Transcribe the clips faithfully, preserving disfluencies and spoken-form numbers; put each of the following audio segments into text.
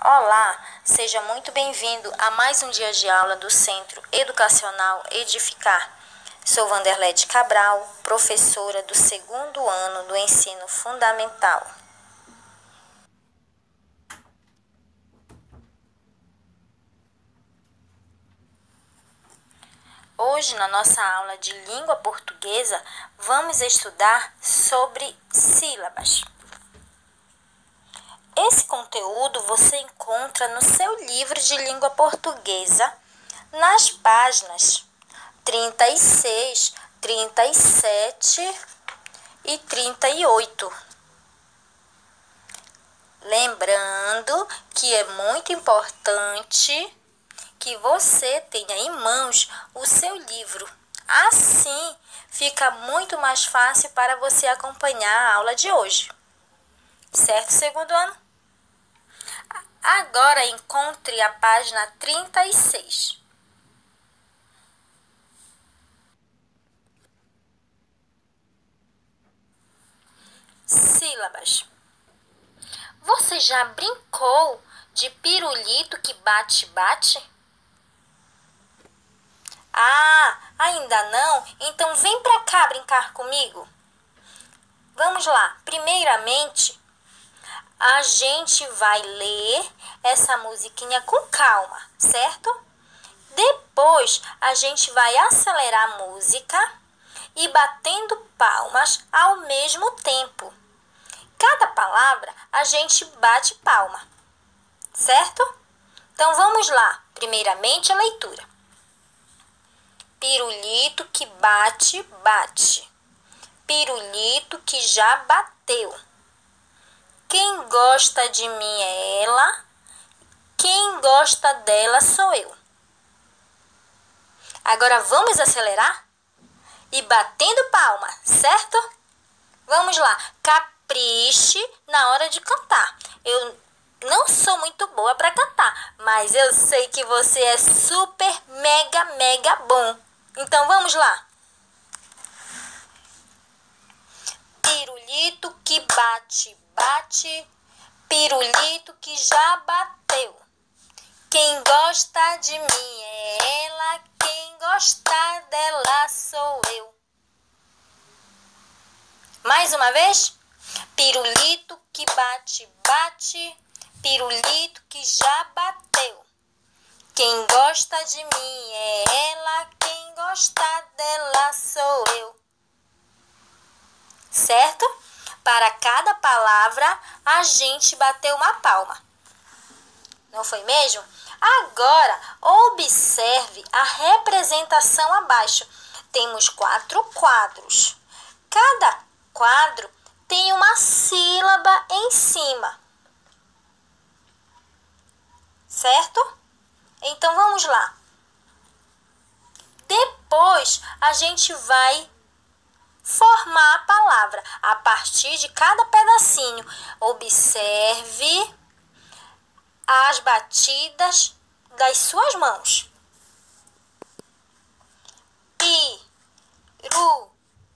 Olá, seja muito bem-vindo a mais um dia de aula do Centro Educacional Edificar. Sou Wanderlete Cabral, professora do segundo ano do ensino fundamental. Hoje, na nossa aula de língua portuguesa, vamos estudar sobre sílabas. Esse conteúdo você encontra no seu livro de língua portuguesa, nas páginas trinta e seis, trinta e sete e trinta e oito. Lembrando que é muito importante que você tenha em mãos o seu livro. Assim, fica muito mais fácil para você acompanhar a aula de hoje. Certo, segundo ano? Agora encontre a página trinta e seis. Sílabas. Você já brincou de pirulito que bate-bate? Ah, ainda não? Então vem pra cá brincar comigo. Vamos lá. Primeiramente, a gente vai ler essa musiquinha com calma, certo? Depois, a gente vai acelerar a música e batendo palmas ao mesmo tempo. Cada palavra, a gente bate palma, certo? Então, vamos lá. Primeiramente, a leitura. Pirulito que bate, bate. Pirulito que já bateu. Quem gosta de mim é ela, quem gosta dela sou eu. Agora vamos acelerar? E batendo palma, certo? Vamos lá, capriche na hora de cantar. Eu não sou muito boa para cantar, mas eu sei que você é super, mega, mega bom. Então vamos lá. Pirulito que bate, bate. Pirulito que já bateu. Quem gosta de mim é ela, quem gosta dela sou eu. Mais uma vez. Pirulito que bate, bate. Pirulito que já bateu. Quem gosta de mim é ela, quem gosta dela sou eu. Certo? Para cada palavra, a gente bateu uma palma. Não foi mesmo? Agora, observe a representação abaixo. Temos quatro quadros. Cada quadro tem uma sílaba em cima. Certo? Então, vamos lá. Depois, a gente vai formar a palavra a partir de cada pedacinho. Observe as batidas das suas mãos. Pirulito.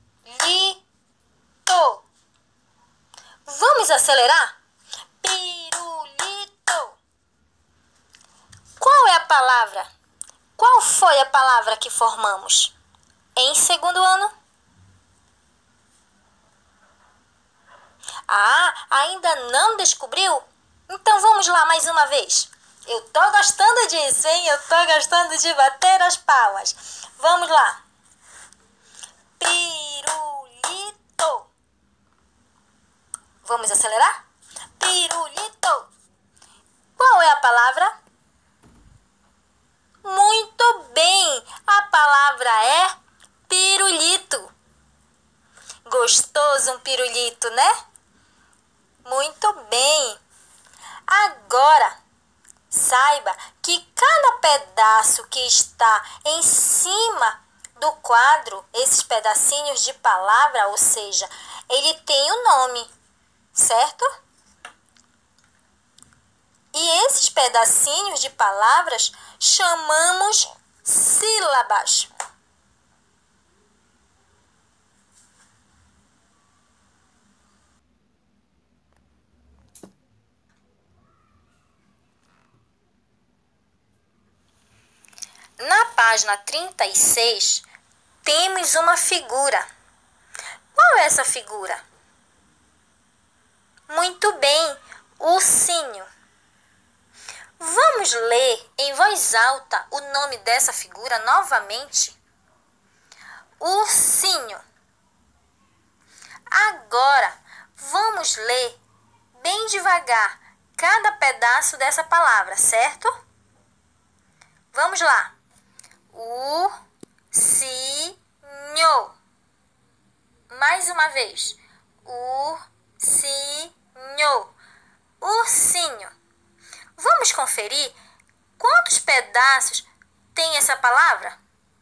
Vamos acelerar? Pirulito. Qual é a palavra? Qual foi a palavra que formamos em segundo ano? Ah, ainda não descobriu? Então vamos lá mais uma vez. Eu tô gostando disso, hein? Eu tô gostando de bater as palmas. Vamos lá. Pirulito. Vamos acelerar? Pirulito. Qual é a palavra? Muito bem. A palavra é pirulito. Gostoso um pirulito, né? Muito bem. Agora, saiba que cada pedaço que está em cima do quadro, esses pedacinhos de palavra, ou seja, ele tem um nome, certo? E esses pedacinhos de palavras chamamos sílabas. página trinta e seis, temos uma figura. Qual é essa figura? Muito bem, ursinho. Vamos ler em voz alta o nome dessa figura novamente? Ursinho. Agora, vamos ler bem devagar cada pedaço dessa palavra, certo? Vamos lá. Ursinho. Mais uma vez. Ursinho. Ursinho. Vamos conferir quantos pedaços tem essa palavra?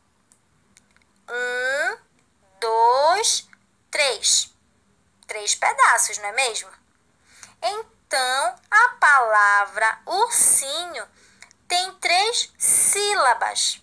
Um, dois, três. Três pedaços, não é mesmo? Então, a palavra ursinho tem três sílabas.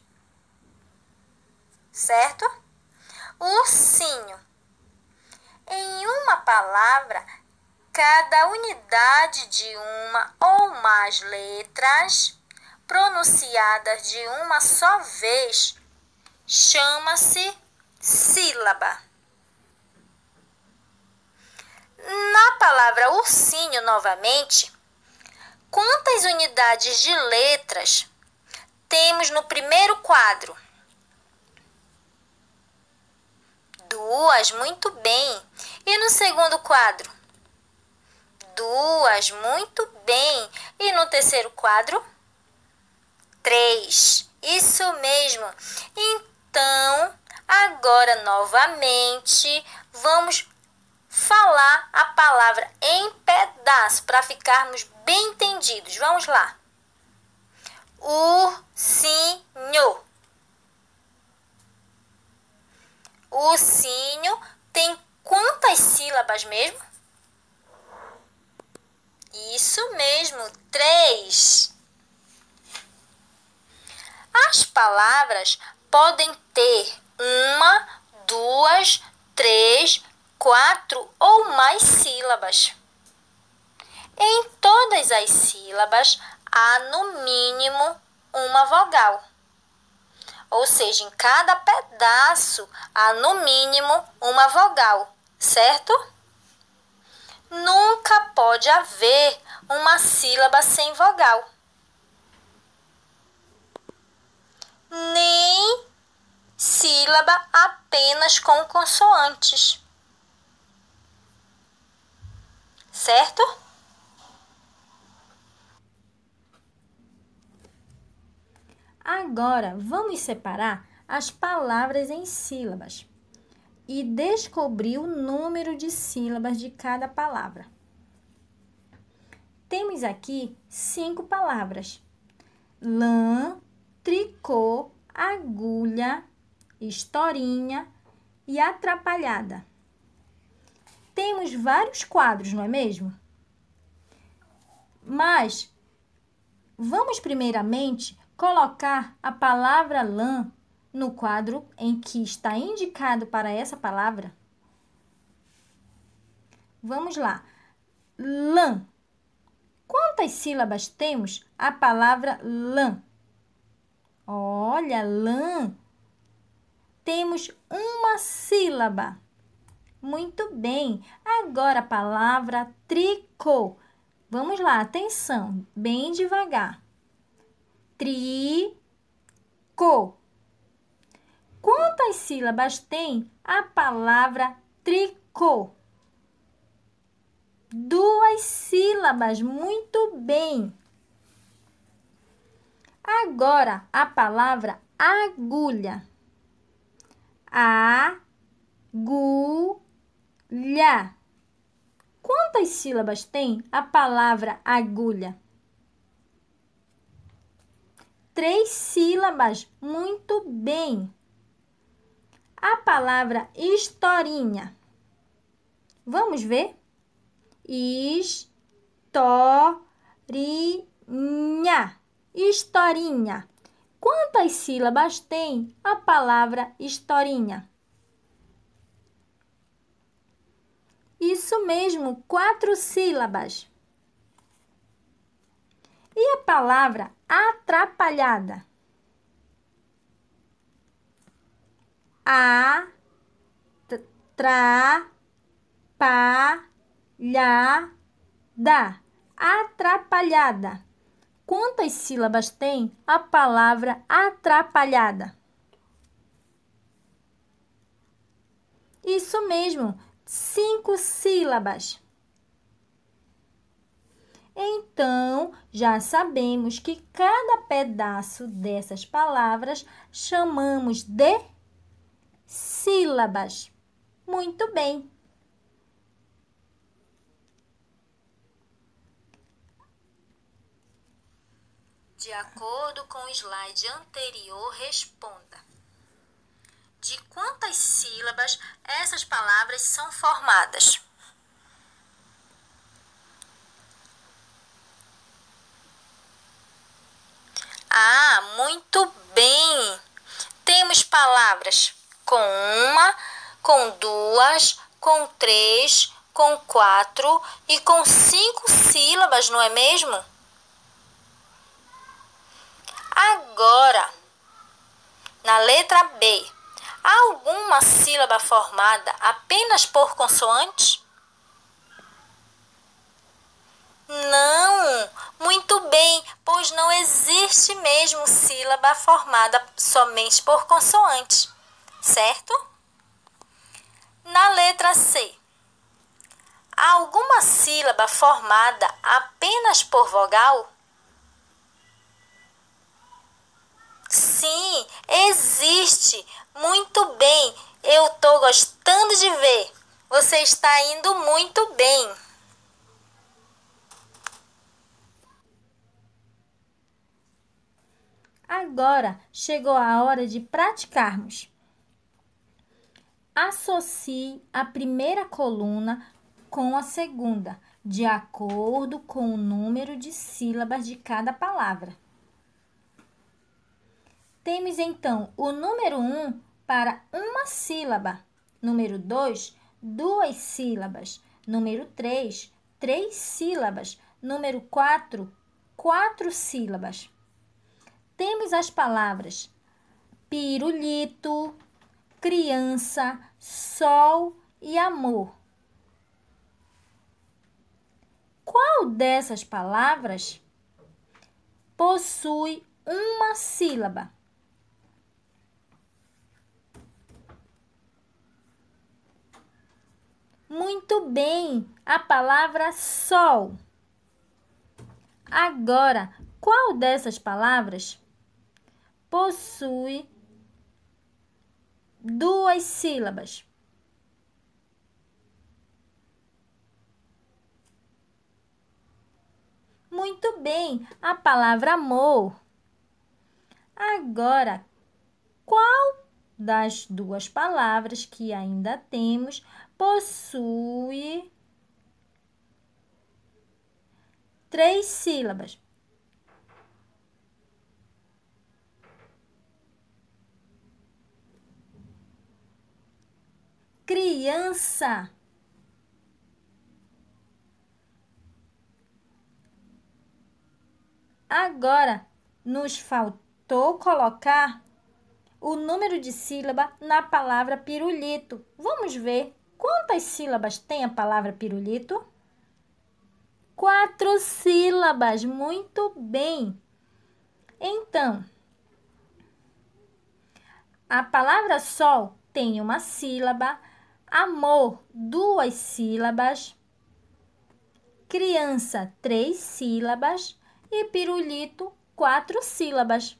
Certo? Ursinho. Em uma palavra, cada unidade de uma ou mais letras pronunciadas de uma só vez chama-se sílaba. Na palavra ursinho, novamente, quantas unidades de letras temos no primeiro quadro? Duas, muito bem. E no segundo quadro? Duas, muito bem. E no terceiro quadro? Três. Isso mesmo. Então, agora novamente, vamos falar a palavra em pedaço para ficarmos bem entendidos. Vamos lá. Ursinho. Ursinho tem quantas sílabas mesmo? Isso mesmo, três. As palavras podem ter uma, duas, três, quatro ou mais sílabas. Em todas as sílabas há no mínimo uma vogal. Ou seja, em cada pedaço há no mínimo uma vogal, certo? Nunca pode haver uma sílaba sem vogal. Nem sílaba apenas com consoantes. Certo? Agora, vamos separar as palavras em sílabas e descobrir o número de sílabas de cada palavra. Temos aqui cinco palavras: lã, tricô, agulha, historinha e atrapalhada. Temos vários quadros, não é mesmo? Mas vamos primeiramente colocar a palavra lã no quadro em que está indicado para essa palavra. Vamos lá. Lã. Quantas sílabas temos a palavra lã? Olha, lã. Temos uma sílaba. Muito bem. Agora a palavra tricô. Vamos lá, atenção, bem devagar. Tricô. Quantas sílabas tem a palavra tricô? Duas sílabas, muito bem. Agora a palavra agulha. A-gu-lha. Quantas sílabas tem a palavra agulha? Três sílabas, muito bem. A palavra historinha. Vamos ver? Historinha. Historinha. Quantas sílabas tem a palavra historinha? Isso mesmo, quatro sílabas. E a palavra atrapalhada? A, tra, pa, lha, da. Atrapalhada. Quantas sílabas tem a palavra atrapalhada? Isso mesmo, cinco sílabas. Então, já sabemos que cada pedaço dessas palavras chamamos de sílabas. Muito bem. De acordo com o slide anterior, responda. De quantas sílabas essas palavras são formadas? Ah, muito bem! Temos palavras com uma, com duas, com três, com quatro e com cinco sílabas, não é mesmo? Agora, na letra B, há alguma sílaba formada apenas por consoantes? Não, muito bem, pois não existe mesmo sílaba formada somente por consoantes, certo? Na letra C, há alguma sílaba formada apenas por vogal? Sim, existe. Muito bem, eu estou gostando de ver. Você está indo muito bem. Agora chegou a hora de praticarmos. Associe a primeira coluna com a segunda, de acordo com o número de sílabas de cada palavra. Temos então o número um para uma sílaba, número dois, duas sílabas, número três, três sílabas, número quatro, quatro sílabas. Temos as palavras pirulito, criança, sol e amor. Qual dessas palavras possui uma sílaba? Muito bem, a palavra sol. Agora, qual dessas palavras possui duas sílabas? Muito bem, a palavra amor. Agora, qual das duas palavras que ainda temos possui três sílabas? Criança. Agora, nos faltou colocar o número de sílaba na palavra pirulito. Vamos ver quantas sílabas tem a palavra pirulito? Quatro sílabas, muito bem. Então, a palavra sol tem uma sílaba, amor, duas sílabas, criança, três sílabas e pirulito, quatro sílabas.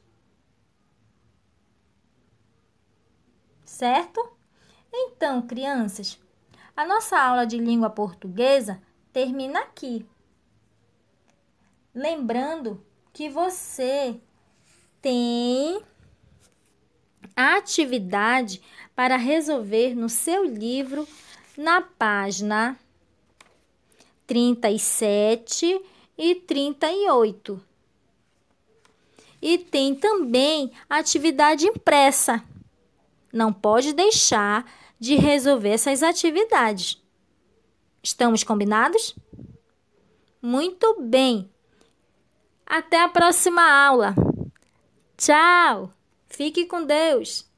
Certo? Então, crianças, a nossa aula de língua portuguesa termina aqui. Lembrando que você tem a atividade para resolver no seu livro na página trinta e sete e trinta e oito. E tem também a atividade impressa. Não pode deixar de resolver essas atividades. Estamos combinados? Muito bem. Até a próxima aula. Tchau. Fique com Deus.